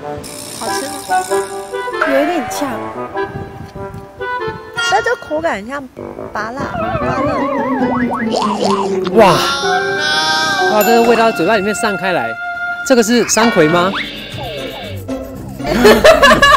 好吃吗？有一点呛，但这口感很像芭乐。 哇，哇，这个味道嘴巴里面散开来，这个是山葵吗？